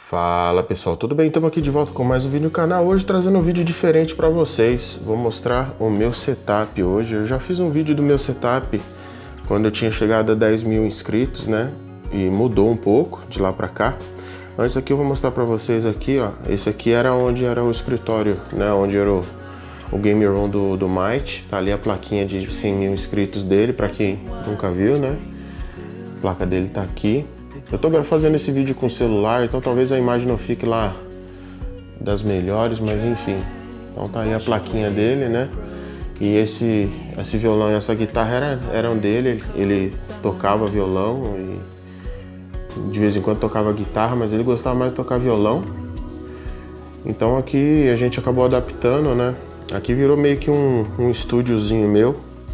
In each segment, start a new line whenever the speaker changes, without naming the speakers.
Fala pessoal, tudo bem? Estamos aqui de volta com mais um vídeo no canal. Hoje trazendo um vídeo diferente para vocês. Vou mostrar o meu setup hoje. Eu já fiz um vídeo do meu setup quando eu tinha chegado a 10 mil inscritos, né? E mudou um pouco de lá para cá. Mas aqui eu vou mostrar para vocês aqui, ó. Esse aqui era onde era o escritório, né? Onde era o game room do Might. Tá ali a plaquinha de 100 mil inscritos dele, para quem nunca viu, né? A placa dele tá aqui. Eu tô fazendo esse vídeo com o celular, então talvez a imagem não fique lá das melhores, mas enfim. Então tá aí a plaquinha dele, né? E esse violão e essa guitarra eram dele. Ele tocava violão e de vez em quando tocava guitarra, mas ele gostava mais de tocar violão. Então aqui a gente acabou adaptando, né? Aqui virou meio que um estúdiozinho meu,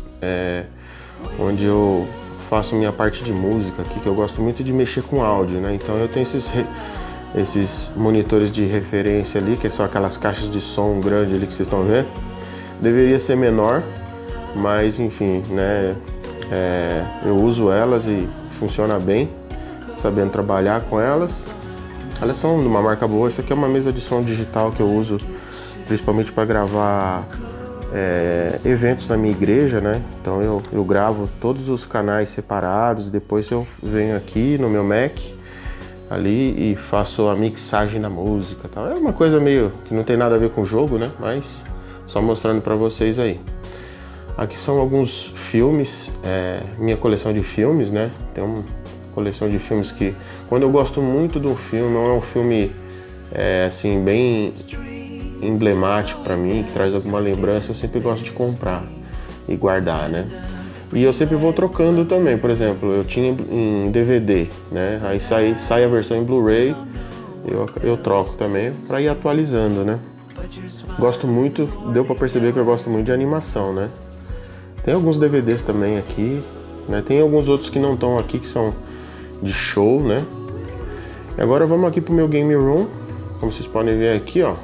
onde eu faço minha parte de música aqui, que eu gosto muito de mexer com áudio, né? Então eu tenho esses monitores de referência ali, que são aquelas caixas de som grande ali que vocês estão vendo. Deveria ser menor, mas enfim, né? Eu uso elas e funciona bem, sabendo trabalhar com elas. Elas são de uma marca boa. Essa aqui é uma mesa de som digital que eu uso principalmente para gravar eventos na minha igreja, né? Então eu gravo todos os canais separados, depois eu venho aqui no meu Mac ali e faço a mixagem da música, tal. É uma coisa meio que não tem nada a ver com o jogo, né? Mas só mostrando para vocês aí. Aqui são alguns filmes, minha coleção de filmes, né? Tem uma coleção de filmes que, quando eu gosto muito do filme, não é um filme assim bem emblemático para mim, que traz alguma lembrança, eu sempre gosto de comprar e guardar, né? E eu sempre vou trocando também. Por exemplo, eu tinha em DVD, né? Aí sai a versão em Blu-ray, eu troco também para ir atualizando, né? Gosto muito, deu para perceber que eu gosto muito de animação, né? Tem alguns DVDs também aqui, né? Tem alguns outros que não estão aqui, que são de show, né? E agora vamos aqui pro meu game room. Como vocês podem ver aqui, ó.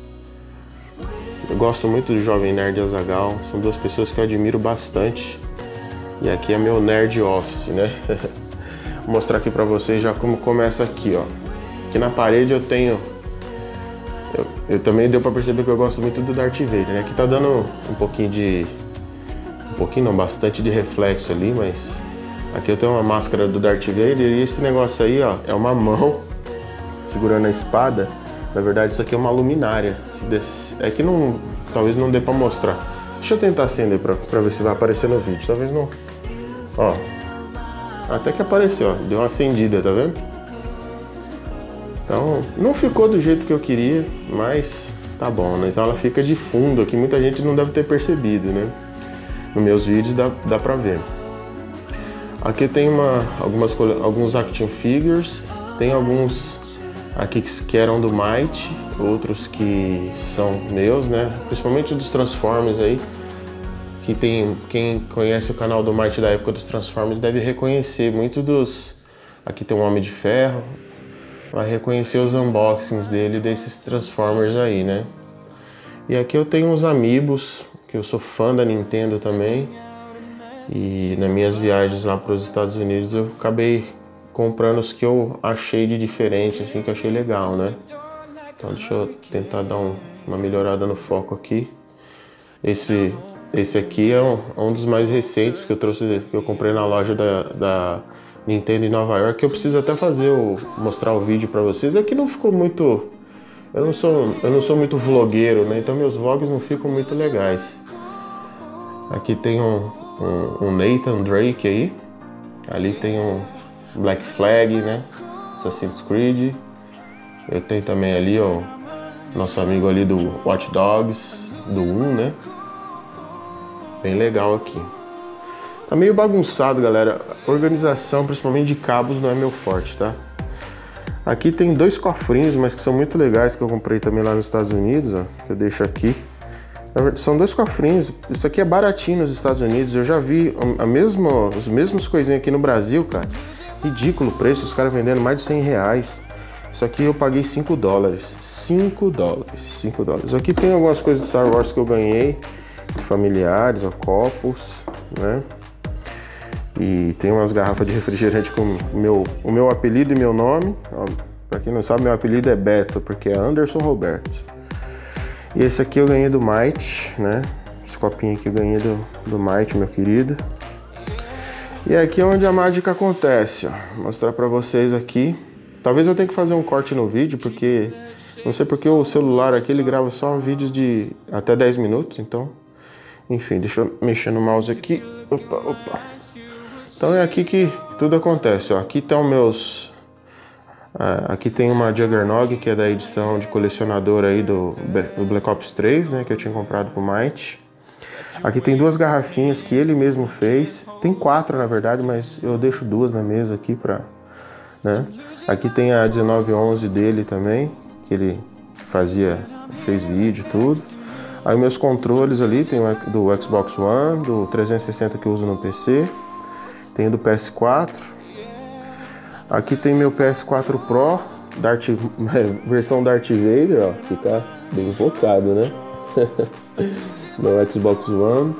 Eu gosto muito do Jovem Nerd e Azaghal, são duas pessoas que eu admiro bastante. E aqui é meu Nerd Office, né? Vou mostrar aqui pra vocês já como começa aqui, ó. Aqui na parede eu tenho... Eu também deu pra perceber que eu gosto muito do Darth Vader, né? Aqui tá dando um pouquinho de... Um pouquinho não, bastante de reflexo ali, mas... Aqui eu tenho uma máscara do Darth Vader e esse negócio aí, ó, é uma mão segurando a espada. Na verdade, isso aqui é uma luminária. É que não, talvez não dê pra mostrar. Deixa eu tentar acender pra ver se vai aparecer no vídeo. Talvez não. Ó. Até que apareceu, ó. Deu uma acendida, tá vendo? Então, não ficou do jeito que eu queria, mas tá bom, né? Então ela fica de fundo aqui. Muita gente não deve ter percebido, né? Nos meus vídeos dá pra ver. Aqui tem alguns action figures. Tem alguns aqui que eram do Might, outros que são meus, né? Principalmente dos Transformers aí, que tem quem conhece o canal do Might da época dos Transformers deve reconhecer muito dos. Aqui tem um Homem de Ferro, vai reconhecer os unboxings dele desses Transformers aí, né? E aqui eu tenho uns Amiibos, que eu sou fã da Nintendo também, e nas minhas viagens lá para os Estados Unidos eu acabei comprando os que eu achei de diferente, assim, que eu achei legal, né? Então deixa eu tentar dar uma melhorada no foco aqui. Esse aqui é um dos mais recentes que eu trouxe, que eu comprei na loja da Nintendo em Nova York, que eu preciso até mostrar o vídeo pra vocês. É que não ficou muito... Eu não sou muito vlogueiro, né? Então meus vlogs não ficam muito legais. Aqui tem um Nathan Drake aí. Ali tem um Black Flag, né? Assassin's Creed. Eu tenho também ali, ó, nosso amigo ali do Watch Dogs, do 1, né? Bem legal aqui. Tá meio bagunçado, galera. Organização, principalmente de cabos, não é meu forte, tá? Aqui tem dois cofrinhos, mas que são muito legais, que eu comprei também lá nos Estados Unidos, ó. Que eu deixo aqui. São dois cofrinhos. Isso aqui é baratinho nos Estados Unidos. Eu já vi os mesmos coisinhas aqui no Brasil, cara. Ridículo o preço, os caras vendendo mais de 100 reais. Isso aqui eu paguei 5 dólares. 5 dólares. 5 dólares. Aqui tem algumas coisas de Star Wars que eu ganhei, de familiares, ó, copos, né? E tem umas garrafas de refrigerante com o meu apelido e meu nome. Ó, Pra quem não sabe, meu apelido é Beto, porque é Anderson Roberto. E esse aqui eu ganhei do Might, né? Esse copinho aqui eu ganhei do Might, meu querido. E aqui é onde a mágica acontece, ó. Vou mostrar pra vocês aqui. Talvez eu tenha que fazer um corte no vídeo, porque... Não sei porque o celular aqui, ele grava só vídeos de até 10 minutos, então... Enfim, deixa eu mexer no mouse aqui. Opa. Então é aqui que tudo acontece, ó. Aqui estão meus... aqui tem uma Juggernog, que é da edição de colecionador aí do Black Ops 3, né? Que eu tinha comprado pro Might. Aqui tem 2 garrafinhas que ele mesmo fez. Tem 4, na verdade, mas eu deixo 2 na mesa aqui pra... Né? Aqui tem a 1911 dele também, que ele fez vídeo e tudo. Aí meus controles ali, tem o do Xbox One, do 360 que eu uso no PC. Tem o do PS4. Aqui tem meu PS4 Pro, versão Darth Vader, ó, que tá bem focado, né? Meu Xbox One.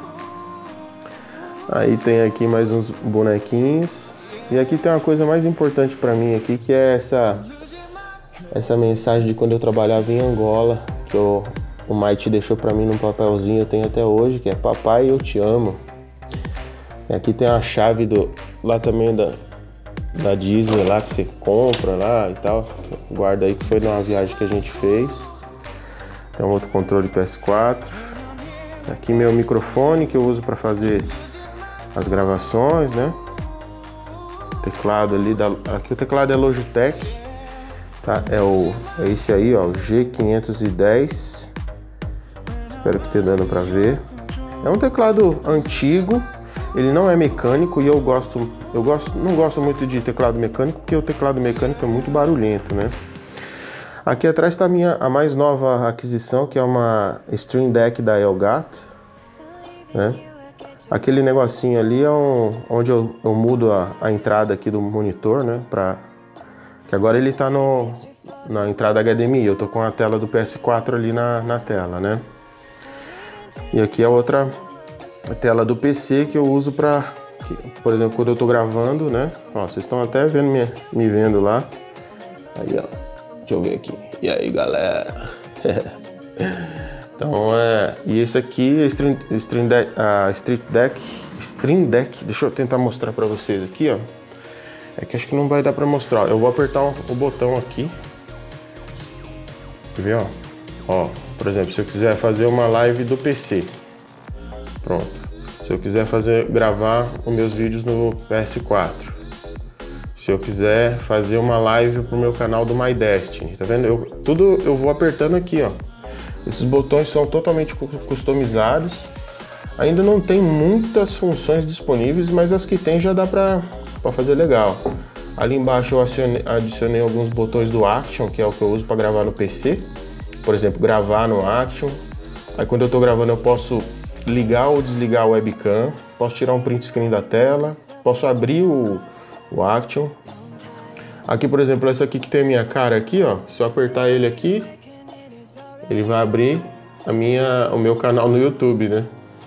Aí tem aqui mais uns bonequinhos. E aqui tem uma coisa mais importante pra mim aqui, que é essa mensagem de quando eu trabalhava em Angola, que o Might deixou pra mim num papelzinho, eu tenho até hoje, que é Papai, eu te amo. E aqui tem a chave lá também da Disney lá, que você compra lá e tal. Guarda aí, que foi numa viagem que a gente fez. Tem um outro controle PS4. Aqui meu microfone que eu uso para fazer as gravações, né? Teclado ali, aqui o teclado é Logitech, tá? É esse aí, ó, o G510. Espero que esteja dando para ver. É um teclado antigo, ele não é mecânico e eu não gosto muito de teclado mecânico, porque o teclado mecânico é muito barulhento, né? Aqui atrás está a mais nova aquisição, que é uma Stream Deck da Elgato, né? Aquele negocinho ali é onde eu mudo a entrada aqui do monitor, né? Que agora ele está na entrada HDMI, eu tô com a tela do PS4 ali na tela, né? E aqui é outra tela do PC que eu uso para, por exemplo, quando eu tô gravando, né? Ó, vocês estão até vendo me vendo lá. Aí, ó. Deixa eu ver aqui. E aí, galera? Então, e esse aqui é Stream Deck. Deixa eu tentar mostrar para vocês aqui, ó. É que acho que não vai dar para mostrar. Eu vou apertar o botão aqui. Quer ver, ó? Ó, por exemplo, se eu quiser fazer uma live do PC. Pronto. Se eu quiser gravar os meus vídeos no PS4. Se eu quiser fazer uma live pro meu canal do My Destiny, tá vendo? Tudo eu vou apertando aqui, ó. Esses botões são totalmente customizados. Ainda não tem muitas funções disponíveis, mas as que tem já dá pra fazer legal. Ali embaixo eu adicionei alguns botões do Action, que é o que eu uso para gravar no PC. Por exemplo, gravar no Action. Aí quando eu tô gravando eu posso ligar ou desligar o webcam. Posso tirar um print screen da tela. Posso abrir o Action. Aqui, por exemplo, esse aqui que tem a minha cara aqui, ó. Se eu apertar ele aqui, ele vai abrir o meu canal no YouTube, né?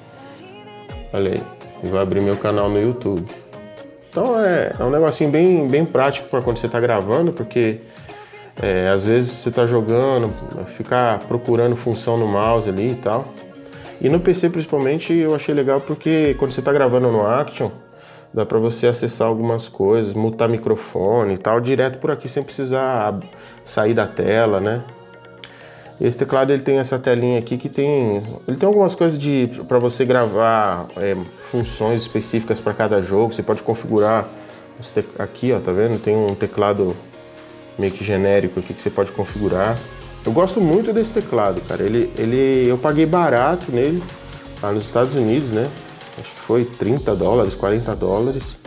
Olha aí, ele vai abrir meu canal no YouTube. Então é um negocinho bem prático para quando você tá gravando, porque às vezes você tá jogando, ficar procurando função no mouse ali e tal. E no PC principalmente eu achei legal porque quando você tá gravando no Action, dá para você acessar algumas coisas, mutar microfone e tal, direto por aqui sem precisar sair da tela, né? Esse teclado ele tem essa telinha aqui que ele tem algumas coisas para você gravar funções específicas para cada jogo. Você pode configurar aqui, ó, tá vendo? Tem um teclado meio que genérico aqui que você pode configurar. Eu gosto muito desse teclado, cara. Eu paguei barato nele lá nos Estados Unidos, né? Acho que foi $30, $40.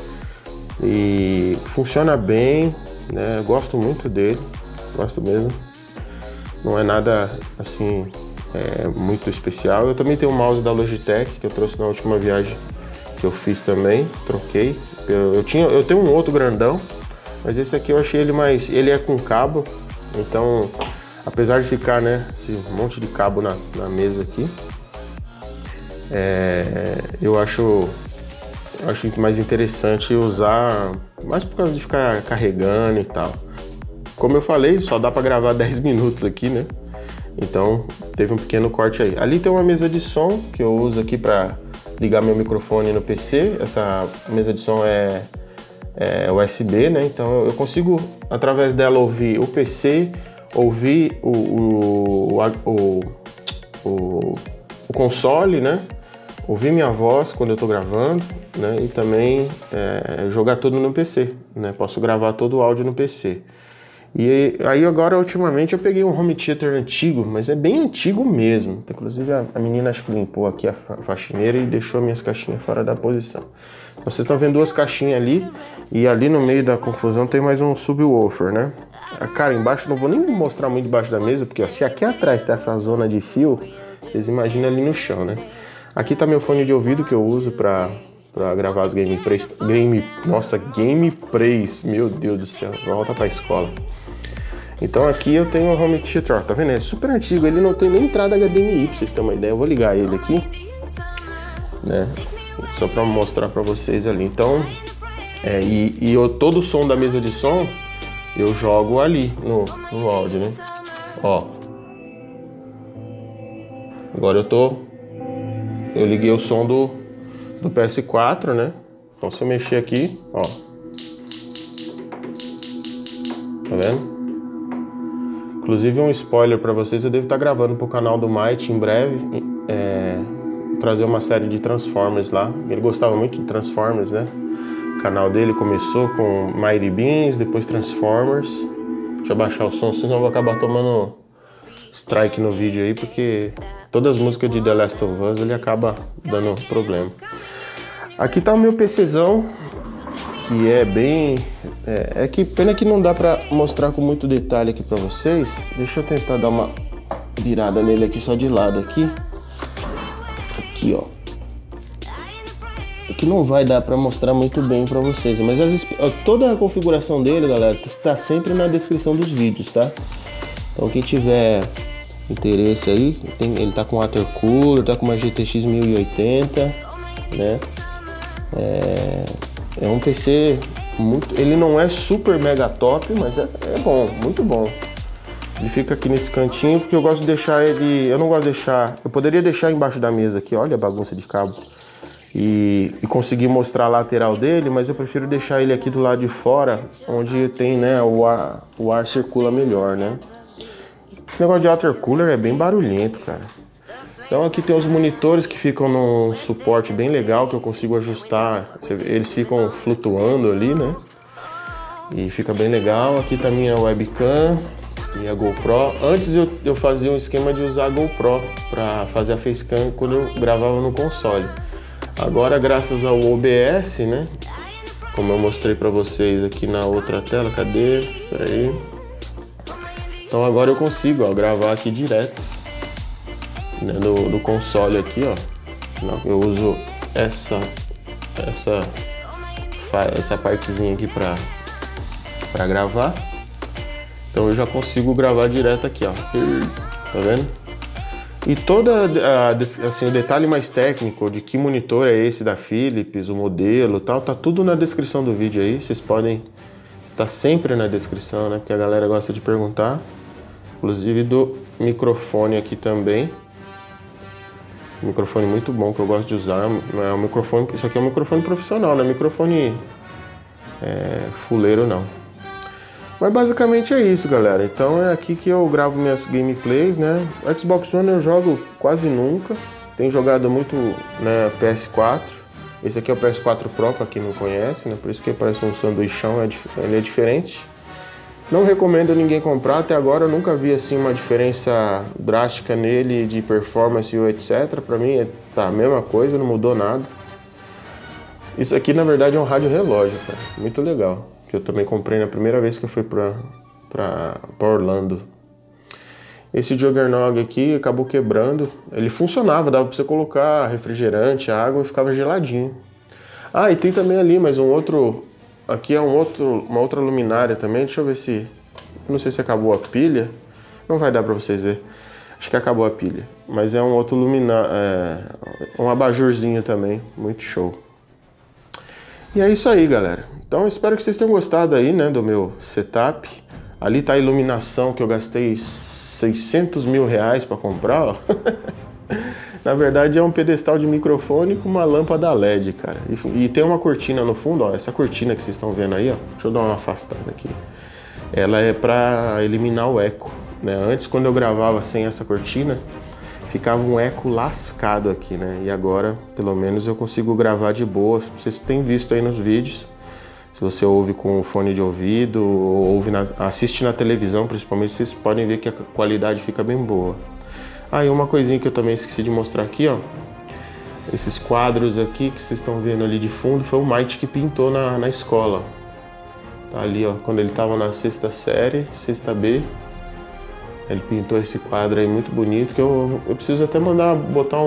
E funciona bem, né? Eu gosto muito dele, gosto mesmo. Não é nada assim muito especial. Eu também tenho um mouse da Logitech que eu trouxe na última viagem que eu fiz também, troquei. Eu tenho um outro grandão, mas esse aqui eu achei ele é com cabo, então apesar de ficar, né, esse monte de cabo na mesa aqui, eu acho mais interessante usar, mais por causa de ficar carregando e tal. Como eu falei, só dá para gravar 10 minutos aqui, né? Então teve um pequeno corte aí. Ali tem uma mesa de som que eu uso aqui para ligar meu microfone no PC. Essa mesa de som é USB, né? Então eu consigo através dela ouvir o PC, ouvir o console, né? Ouvir minha voz quando eu tô gravando, né? E também jogar tudo no PC, né? Posso gravar todo o áudio no PC. E aí agora, ultimamente, eu peguei um home theater antigo, mas é bem antigo mesmo. Inclusive a menina acho que limpou aqui a faxineira e deixou minhas caixinhas fora da posição. Vocês estão vendo duas caixinhas ali, e ali no meio da confusão tem mais um subwoofer, né? Cara, embaixo, não vou nem mostrar muito embaixo da mesa, porque ó, se aqui atrás tá essa zona de fio, vocês imaginam ali no chão, né? Aqui tá meu fone de ouvido que eu uso pra gravar as gameplays. Gameplays, meu Deus do céu, volta pra escola. Então aqui eu tenho o home theater, ó, tá vendo? É super antigo, ele não tem nem entrada HDMI, pra vocês terem uma ideia. Eu vou ligar ele aqui, né? Só pra mostrar pra vocês ali. Então, todo o som da mesa de som eu jogo ali no áudio, né? Ó. Agora eu liguei o som do PS4, né? Então se eu mexer aqui, ó. Tá vendo? Inclusive um spoiler pra vocês, eu devo estar gravando pro canal do Might em breve, trazer uma série de Transformers lá. Ele gostava muito de Transformers, né? O canal dele começou com Mighty Beans, depois Transformers. Deixa eu baixar o som, senão eu vou acabar tomando strike no vídeo aí, porque todas as músicas de The Last of Us ele acaba dando problema. Aqui tá o meu PCzão, que é bem... que pena que não dá pra mostrar com muito detalhe aqui pra vocês. Deixa eu tentar dar uma virada nele aqui só de lado aqui. Aqui, ó. Aqui não vai dar pra mostrar muito bem pra vocês, mas toda a configuração dele, galera, está sempre na descrição dos vídeos, tá? Então quem tiver interesse aí, ele tá com water cooler, tá com uma GTX 1080, né? É um PC ele não é super mega top, mas é bom, muito bom. Ele fica aqui nesse cantinho porque eu gosto de deixar ele, eu poderia deixar embaixo da mesa aqui, olha a bagunça de cabo. E conseguir mostrar a lateral dele, mas eu prefiro deixar ele aqui do lado de fora, onde tem, né, o ar circula melhor, né? Esse negócio de water cooler é bem barulhento, cara. Então aqui tem os monitores que ficam num suporte bem legal, que eu consigo ajustar, eles ficam flutuando ali, né? E fica bem legal. Aqui tá minha webcam e a GoPro. Antes eu fazia um esquema de usar a GoPro para fazer a facecam quando eu gravava no console. Agora, graças ao OBS, né? Como eu mostrei para vocês aqui na outra tela, cadê? Espera aí. Então agora eu consigo, ó, gravar aqui direto, né, do console aqui, ó. Eu uso essa partezinha aqui para gravar. Então eu já consigo gravar direto aqui, ó. Tá vendo? E assim, o detalhe mais técnico de que monitor é esse da Philips, o modelo, tal, tá tudo na descrição do vídeo aí. Vocês podem estar sempre na descrição, né? Porque a galera gosta de perguntar. Inclusive do microfone aqui também. Microfone muito bom que eu gosto de usar. Não é um microfone, isso aqui é um microfone profissional, não é microfone fuleiro não. Mas basicamente é isso, galera. Então é aqui que eu gravo minhas gameplays, né? Xbox One eu jogo quase nunca. Tenho jogado muito, né, PS4. Esse aqui é o PS4 Pro, pra quem não conhece, né? Por isso que parece um sanduichão, ele é diferente. Não recomendo ninguém comprar, até agora eu nunca vi assim uma diferença drástica nele de performance e etc. Pra mim tá a mesma coisa, não mudou nada. Isso aqui na verdade é um rádio relógio, cara, muito legal. Que eu também comprei na primeira vez que eu fui pra Orlando. Esse Juggernog aqui acabou quebrando. Ele funcionava, dava pra você colocar refrigerante, água e ficava geladinho. Ah, e tem também ali, mas um outro... Aqui é uma outra luminária também. Deixa eu ver se... Não sei se acabou a pilha. Não vai dar pra vocês verem. Acho que acabou a pilha. Mas é um outro luminário... um abajurzinho também. Muito show. E é isso aí, galera. Então espero que vocês tenham gostado aí, né, do meu setup. Ali tá a iluminação que eu gastei 600 mil reais para comprar, ó. Na verdade é um pedestal de microfone com uma lâmpada LED, cara. E tem uma cortina no fundo, ó. Essa cortina que vocês estão vendo aí, ó. Deixa eu dar uma afastada aqui. Ela é para eliminar o eco, né? Antes, quando eu gravava sem essa cortina, ficava um eco lascado aqui, né? E agora, pelo menos, eu consigo gravar de boa. Vocês têm visto aí nos vídeos. Se você ouve com fone de ouvido ou assiste na televisão, principalmente, vocês podem ver que a qualidade fica bem boa. Ah, e uma coisinha que eu também esqueci de mostrar aqui, ó. Esses quadros aqui que vocês estão vendo ali de fundo, foi o Might que pintou na escola. Tá ali, ó, quando ele estava na 6ª série, 6ª B. Ele pintou esse quadro aí muito bonito, que eu preciso até mandar botar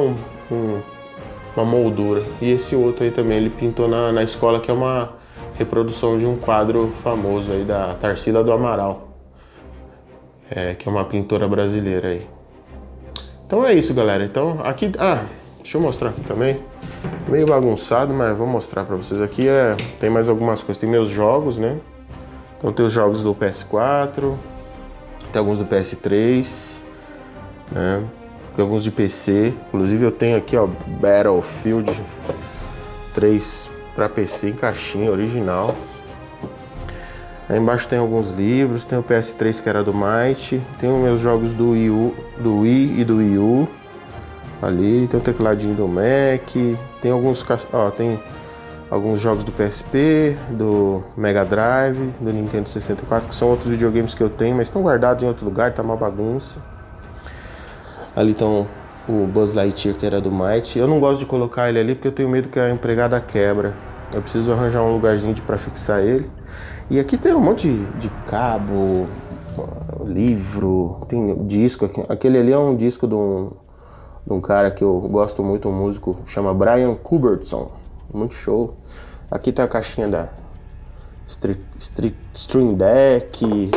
uma moldura. E esse outro aí também, ele pintou na escola, que é uma reprodução de um quadro famoso aí da Tarsila do Amaral. Que é uma pintora brasileira aí. Então é isso, galera. Então aqui, deixa eu mostrar aqui também. Meio bagunçado, mas vou mostrar pra vocês aqui. Tem mais algumas coisas. Tem meus jogos, né? Então tem os jogos do PS4, tem alguns do PS3, né? Tem alguns de PC. Inclusive eu tenho aqui, ó, Battlefield 3 para PC em caixinha original. Aí embaixo tem alguns livros, tem o PS3 que era do Might, tem os meus jogos do Wii e do Wii U. Ali tem o tecladinho do Mac, tem alguns jogos do PSP, do Mega Drive, do Nintendo 64, que são outros videogames que eu tenho, mas estão guardados em outro lugar, tá uma bagunça. Ali estão o Buzz Lightyear, que era do Might. Eu não gosto de colocar ele ali porque eu tenho medo que a empregada quebra. Eu preciso arranjar um lugarzinho para fixar ele. E aqui tem um monte de cabo, livro, tem disco. Aquele ali é um disco de um cara que eu gosto muito, um músico, chama Brian Culbertson. Muito show. Aqui tá a caixinha da Stream Deck,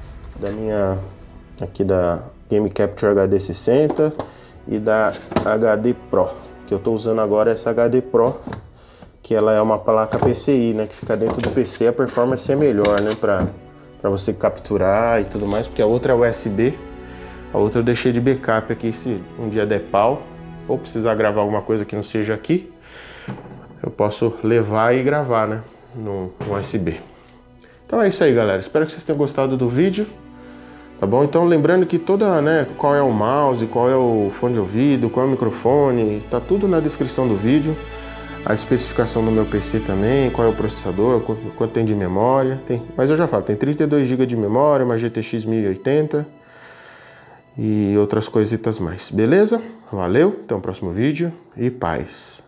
aqui da Game Capture HD 60 e da HD Pro, que eu tô usando agora essa HD Pro, que ela é uma placa PCI, né, que fica dentro do PC, a performance é melhor, né, pra você capturar e tudo mais, porque a outra é USB, a outra eu deixei de backup aqui, se um dia der pau, ou precisar gravar alguma coisa que não seja aqui, eu posso levar e gravar, né, no USB. Então é isso aí, galera, espero que vocês tenham gostado do vídeo, tá bom? Então lembrando que qual é o mouse, qual é o fone de ouvido, qual é o microfone, tá tudo na descrição do vídeo. A especificação do meu PC também, qual é o processador, quanto tem de memória, mas eu já falo, tem 32 GB de memória, uma GTX 1080 e outras coisitas mais, beleza? Valeu, até o próximo vídeo e paz!